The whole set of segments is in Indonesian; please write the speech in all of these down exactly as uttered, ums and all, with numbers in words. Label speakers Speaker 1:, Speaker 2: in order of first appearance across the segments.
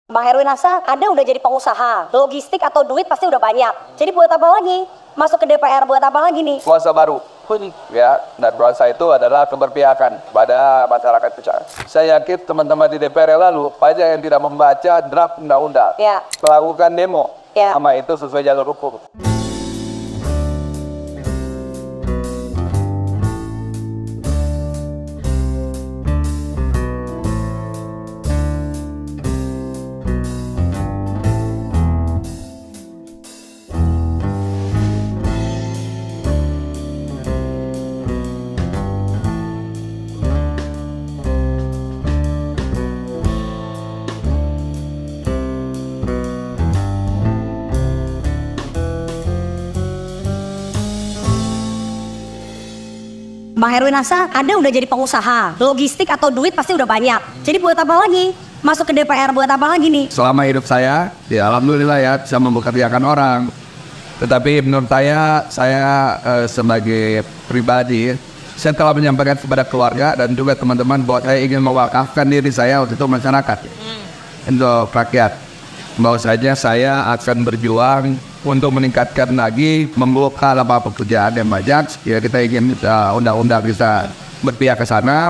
Speaker 1: Bang Herwin Hasan, Anda udah jadi pengusaha, logistik atau duit pasti udah banyak. Jadi buat apa lagi? Masuk ke D P R buat apa lagi nih?
Speaker 2: Kuasa baru pun ya, dan kuasa itu adalah keberpihakan pada masyarakat besar. Saya yakin teman-teman di D P R yang lalu banyak yang tidak membaca draft undang-undang,
Speaker 1: ya.
Speaker 2: melakukan demo,
Speaker 1: ya.
Speaker 2: sama itu sesuai jalur hukum.
Speaker 1: Bang Herwin Hasan, Anda udah jadi pengusaha, logistik atau duit pasti udah banyak. Jadi buat apa lagi? Masuk ke D P R buat apa lagi nih?
Speaker 2: Selama hidup saya, ya alhamdulillah ya bisa mempekerjakan orang. Tetapi menurut saya, saya eh, sebagai pribadi, saya telah menyampaikan kepada keluarga dan juga teman-teman bahwa saya ingin mewakafkan diri saya untuk masyarakat, hmm. untuk rakyat. Bahwa saja saya akan berjuang untuk meningkatkan lagi, membuka lapangan pekerjaan yang banyak. Ya kita ingin uh, undang-undang bisa berpihak ke sana.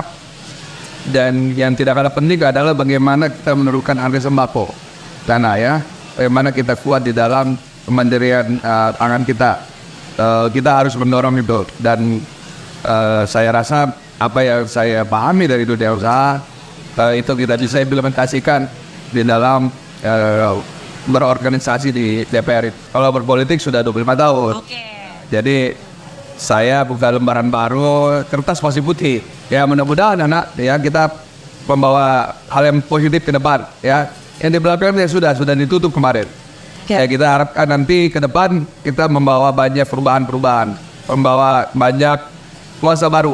Speaker 2: Dan yang tidak kalah penting adalah bagaimana kita menurunkan harga sembako tanah ya. Bagaimana kita kuat di dalam kemandirian uh, pangan kita. Uh, kita harus mendorong itu. Dan uh, saya rasa apa yang saya pahami dari dunia usaha uh, itu kita bisa implementasikan di dalam Uh, berorganisasi di D P R. Kalau berpolitik sudah dua puluh lima tahun.
Speaker 1: Oke.
Speaker 2: Jadi saya buka lembaran baru, kertas masih putih. Ya mudah-mudahan anak ya kita membawa hal yang positif ke depan ya. Yang di belakang ya sudah sudah ditutup kemarin. Okay. Ya kita harapkan nanti ke depan kita membawa banyak perubahan-perubahan, membawa banyak kuasa baru.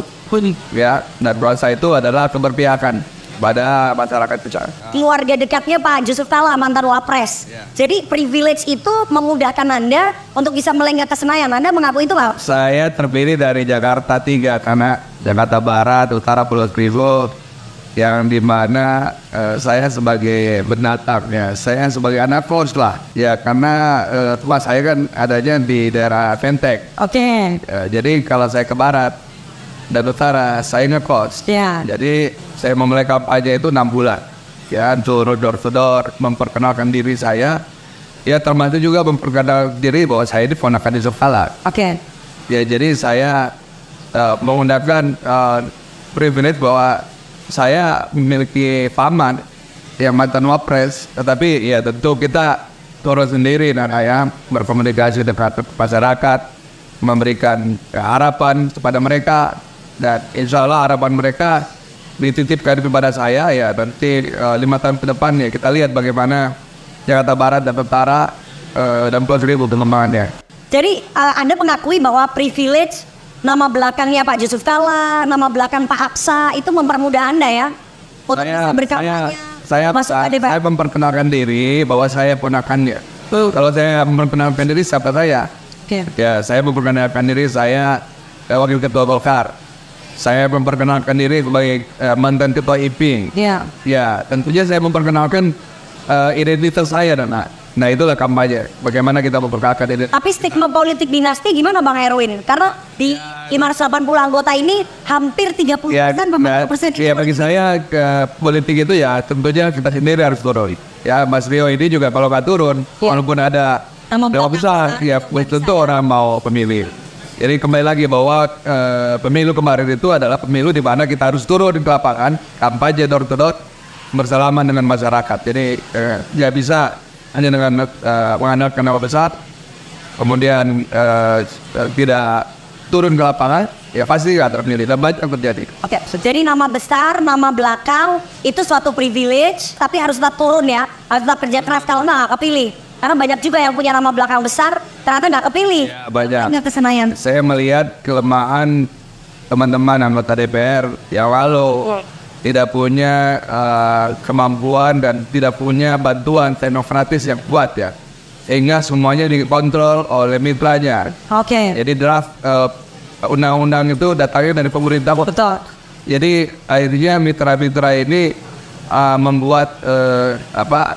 Speaker 2: Ya, dan kuasa itu adalah keberpihakan pada masyarakat besar.
Speaker 1: Keluarga dekatnya Pak Yusuf Kalla, mantan Wapres. Yeah. Jadi privilege itu memudahkan Anda untuk bisa melenggang ke Senayan. Anda mengakui itu Pak?
Speaker 2: Saya terpilih dari Jakarta tiga karena Jakarta Barat, Utara, Pulau Seribu, yang dimana uh, saya sebagai pendatang ya, saya sebagai anak kos lah. Ya karena uh, rumah saya kan adanya di daerah Fentech.
Speaker 1: Oke. Okay.
Speaker 2: Uh, jadi kalau saya ke Barat dan Utara saya ngekos.
Speaker 1: Ya.
Speaker 2: Jadi saya memulai kampanye itu enam bulan. Ya, door to door, memperkenalkan diri saya. Ya, termasuk juga memperkenalkan diri bahwa saya ini ponakan Yusuf Kalla.
Speaker 1: Oke. Okay.
Speaker 2: Ya, jadi saya uh, menggunakan uh, privilege bahwa saya memiliki paman yang mantan Wapres. Tetapi ya tentu kita turun sendiri dan ya berkomunikasi dengan masyarakat, memberikan harapan kepada mereka. Dan insya Allah harapan mereka dititipkan kepada saya ya nanti uh, lima tahun ke depan ya kita lihat bagaimana Jakarta Barat dan Utara uh, dan Pulau Seribu perkembangannya.
Speaker 1: Jadi uh, Anda mengakui bahwa privilege nama belakangnya Pak Yusuf Kalla, nama belakang Pak Aksa itu mempermudah Anda ya?
Speaker 2: Saya saya saya, saya, saya memperkenalkan diri bahwa saya ponakannya. Uh. Kalau saya memperkenalkan diri siapa saya? Okay. Ya saya memperkenalkan diri saya uh, wakil ketua Golkar. Saya memperkenalkan diri sebagai uh, mantan ketua I P I N.
Speaker 1: Ya.
Speaker 2: Ya, tentunya saya memperkenalkan uh, identitas saya dan nah, nah itulah kampanye. Bagaimana kita memperkenalkan identitas.
Speaker 1: Tapi stigma politik dinasti gimana Bang Herwin? Karena di lima ratus delapan puluh anggota ini hampir tiga puluh persen.
Speaker 2: Ya, ya bagi saya ke politik itu ya tentunya kita sendiri harus turun. Ya, Mas Rio ini juga kalau nggak turun, ya. Walaupun ada nama besar, ya tentu orang mau pemilih. Jadi kembali lagi bahwa uh, pemilu kemarin itu adalah pemilu di mana kita harus turun di lapangan, kampanye door to door bersalaman dengan masyarakat. Jadi nggak uh, bisa hanya dengan uh, mengandalkan nama besar, kemudian uh, tidak turun ke lapangan, ya pasti nggak terpilih. Dan banyak yang terjadi.
Speaker 1: Oke, so, jadi nama besar, nama belakang itu suatu privilege, tapi harus tetap turun ya, harus tetap kerja keras kalau nggak kepilih. Karena banyak juga yang punya nama belakang besar, ternyata nggak kepilih.
Speaker 2: Ya, banyak.
Speaker 1: Nggak ke Senayan.
Speaker 2: Saya melihat kelemahan teman-teman anggota D P R yang lalu oh. tidak punya uh, kemampuan dan tidak punya bantuan teknokratis yang kuat ya. Sehingga semuanya dikontrol oleh mitranya.
Speaker 1: Oke. Okay.
Speaker 2: Jadi draft uh, undang-undang itu datangnya dari pemerintah.
Speaker 1: Betul.
Speaker 2: Jadi akhirnya mitra-mitra ini uh, membuat uh, apa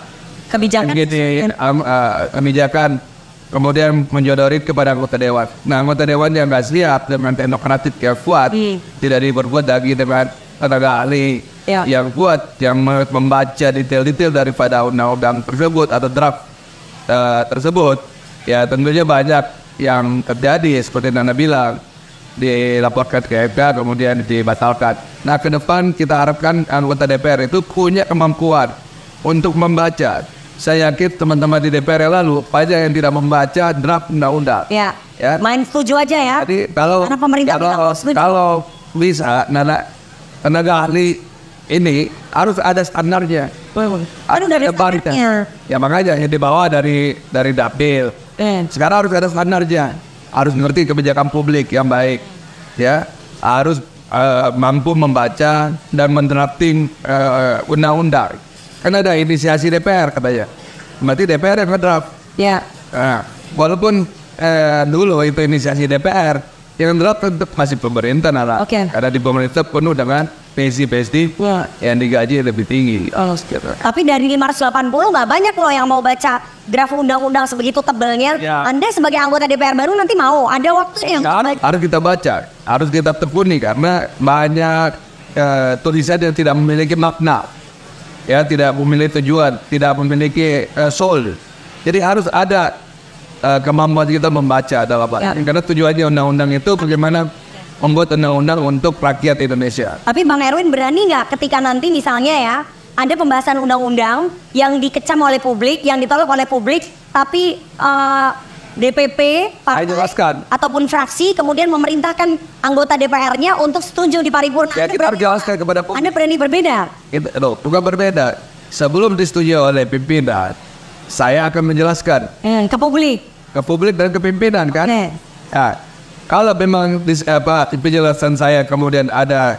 Speaker 1: Kebijakan.
Speaker 2: Gini, um, uh, kebijakan kemudian menjodori kepada anggota dewan. Nah, anggota dewan yang nggak siap dengan teknokratik yang kuat, hmm. tidak diperbuat lagi dengan tenaga ahli ya. yang kuat, yang membaca detail-detail daripada undang-undang tersebut atau draft uh, tersebut, ya tentunya banyak yang terjadi seperti Nana bilang, dilaporkan ke M K kemudian dibatalkan. Nah, ke depan kita harapkan anggota D P R itu punya kemampuan untuk membaca. Saya yakin teman-teman di D P R lalu banyak yang tidak membaca draft undang-undang.
Speaker 1: Ya. ya. Main setuju aja ya.
Speaker 2: Jadi kalau
Speaker 1: Karena pemerintah
Speaker 2: kalau, kalau bisa Nana tenaga ahli ini harus ada standarnya.
Speaker 1: Aduh, dari standarnya.
Speaker 2: Ya makanya yang dibawa dari dari dapil. Eh. Sekarang harus ada standarnya. Harus mengerti kebijakan publik yang baik. Ya, harus uh, mampu membaca dan menerapkan uh, undang-undang. Kan ada inisiasi D P R katanya. Berarti D P R yang ngedraft. Ya. Nah, walaupun eh, dulu itu inisiasi D P R, yang ngedraft tetap masih pemerintah nala.
Speaker 1: Okay.
Speaker 2: Karena di pemerintah penuh dengan P S D P S D ya. yang digaji lebih tinggi.
Speaker 1: Oh, gitu. Tapi dari lima ratus delapan puluh nggak banyak loh yang mau baca draft undang-undang sebegitu tebalnya. Ya. Anda sebagai anggota D P R baru nanti mau ada waktu yang
Speaker 2: ya, harus kita baca, harus kita tekuni karena banyak eh, tulisan yang tidak memiliki makna. Ya, tidak memiliki tujuan, tidak memiliki uh, soul. Jadi harus ada uh, kemampuan kita membaca dalam ya. Karena tujuannya undang-undang itu bagaimana membuat undang-undang untuk rakyat Indonesia.
Speaker 1: Tapi Bang Erwin berani nggak ketika nanti misalnya ya ada pembahasan undang-undang yang dikecam oleh publik, yang ditolak oleh publik, tapi uh, D P P partai ataupun fraksi kemudian memerintahkan anggota D P R-nya untuk setuju di paripurna.
Speaker 2: Ya, kita harus jelaskan kepada publik.
Speaker 1: Anda berani berbeda?
Speaker 2: Kita, loh, bukan berbeda. Sebelum disetujui oleh pimpinan, saya akan menjelaskan
Speaker 1: hmm, ke publik,
Speaker 2: ke publik dan ke pimpinan kan. Okay. Ya, kalau memang dis, apa penjelasan saya kemudian ada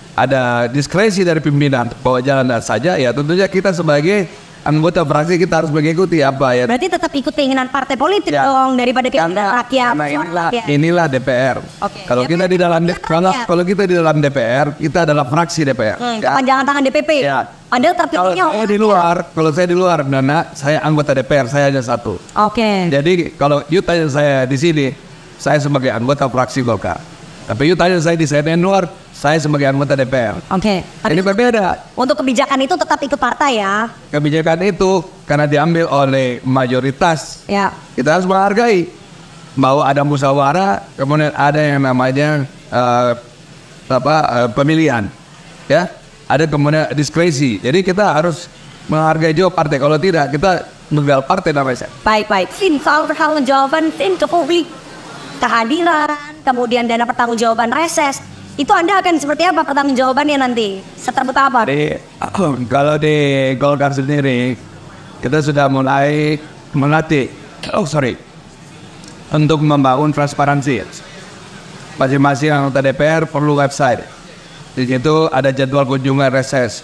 Speaker 2: ada diskresi dari pimpinan bahwa jalan saja, ya tentunya kita sebagai anggota fraksi kita harus mengikuti apa ya.
Speaker 1: Berarti tetap ikut keinginan partai politik ya. dong daripada keinginan rakyat.
Speaker 2: Karena inilah, inilah D P R. Okay. Kalau kita di dalam kalau, kalau kita di dalam D P R, kita adalah fraksi D P R.
Speaker 1: Hmm, ya. Jangan tangan D P P. Ya. Anda terpilihnya.
Speaker 2: Kalau saya di luar, kalau saya di luar, Nana, saya anggota D P R, saya hanya satu.
Speaker 1: Oke. Okay.
Speaker 2: Jadi kalau you tanya saya di sini, saya sebagai anggota fraksi Golkar. Tapi you tanya saya di C N N luar, saya sebagai anggota D P R.
Speaker 1: Oke. Okay.
Speaker 2: Ini berbeda.
Speaker 1: Untuk kebijakan itu tetap ikut partai ya?
Speaker 2: Kebijakan itu karena diambil oleh mayoritas. Ya. Kita harus menghargai bahwa ada musyawarah, kemudian ada yang namanya uh, apa uh, pemilihan, ya. Ada kemudian diskresi. Jadi kita harus menghargai juga partai. Kalau tidak, kita meninggal partai namanya.
Speaker 1: Baik baik. Sin soal pertanggungjawaban sin ke publik, kehadiran, kemudian dana pertanggungjawaban reses. Itu Anda akan seperti apa pertanggungjawabannya nanti? Seterbuka apa?
Speaker 2: Di, oh, kalau di Golkar sendiri, kita sudah mulai melatih, oh sorry, untuk membangun transparansi. Masing-masing anggota D P R perlu website. Di situ ada jadwal kunjungan reses,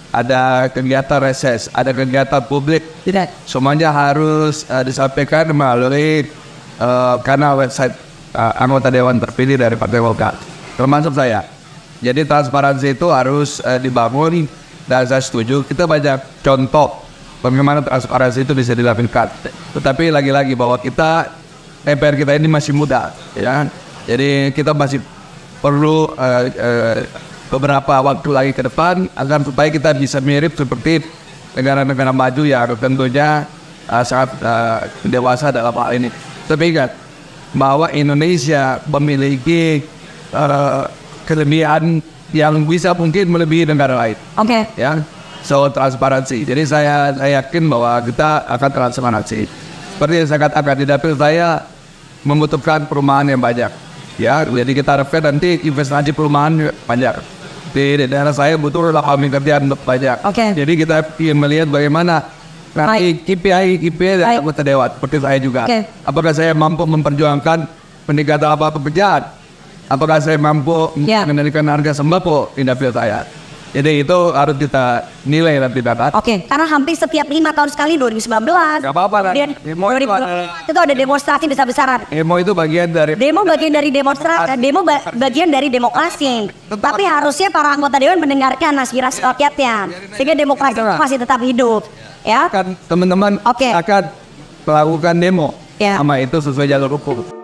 Speaker 2: ada kegiatan reses, ada kegiatan publik. Tidak. Semuanya harus uh, disampaikan melalui uh, kanal website uh, anggota Dewan terpilih dari Partai Golkar. Termasuk saya. Jadi transparansi itu harus uh, dibangun dan saya setuju. Kita banyak contoh bagaimana transparansi itu bisa dilakukan. Tetapi lagi-lagi bahwa kita D P R kita ini masih muda, ya. Jadi kita masih perlu uh, uh, beberapa waktu lagi ke depan agar supaya kita bisa mirip seperti negara-negara maju yang tentunya uh, sangat uh, dewasa dalam hal ini. Tapi ingat bahwa Indonesia memiliki Uh, kelebihan yang bisa mungkin melebihi negara lain.
Speaker 1: Oke. Okay.
Speaker 2: Ya, so transparansi. Jadi saya, saya yakin bahwa kita akan transparansi. Seperti yang saya katakan di dapil saya membutuhkan perumahan yang banyak. Ya, jadi kita harapkan nanti investasi perumahan banyak. Di daerah saya butuh lapangan kerjaan banyak.
Speaker 1: Oke. Okay.
Speaker 2: Jadi kita ingin melihat bagaimana nanti K P I K P I dari anggota dewan seperti saya juga. Okay. Apakah saya mampu memperjuangkan peningkatan apa pekerjaan? Apakah saya mampu yeah. mengendalikan harga sembako di dapil saya? Jadi itu harus kita nilai nanti dapat.
Speaker 1: Oke, karena hampir setiap lima tahun sekali dua ribu sembilan belas.
Speaker 2: Gak apa-apa lah.
Speaker 1: Demo itu ada, itu ada demonstrasi besar-besaran.
Speaker 2: Demo itu bagian dari.
Speaker 1: Demo bagian dari demonstrasi. Demo ba bagian dari demokrasi. Tapi harusnya para anggota dewan mendengarkan aspirasi rakyatnya, sehingga demokrasi masih tetap hidup. Ya.
Speaker 2: Kan teman-teman
Speaker 1: okay.
Speaker 2: akan melakukan demo.
Speaker 1: Ya.
Speaker 2: Sama itu sesuai jalur hukum.